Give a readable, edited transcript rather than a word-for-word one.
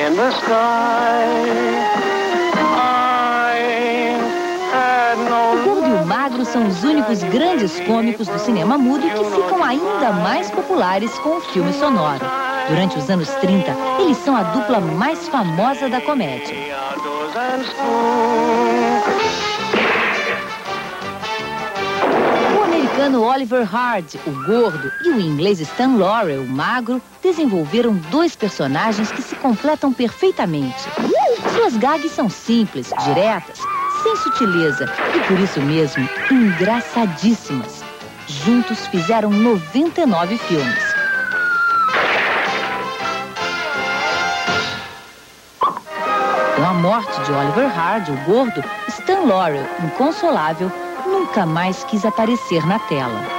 in the sky. O Gordo e o Magro são os únicos grandes cômicos do cinema mudo que ficam ainda mais populares com o filme sonoro. Durante os anos 30, eles são a dupla mais famosa da comédia. O americano Oliver Hardy, o Gordo, e o inglês Stan Laurel, o Magro, desenvolveram dois personagens que se completam perfeitamente. Suas gags são simples, diretas, sem sutileza e, por isso mesmo, engraçadíssimas. Juntos fizeram 99 filmes. Com a morte de Oliver Hardy, o Gordo, Stan Laurel, inconsolável, nunca mais quis aparecer na tela.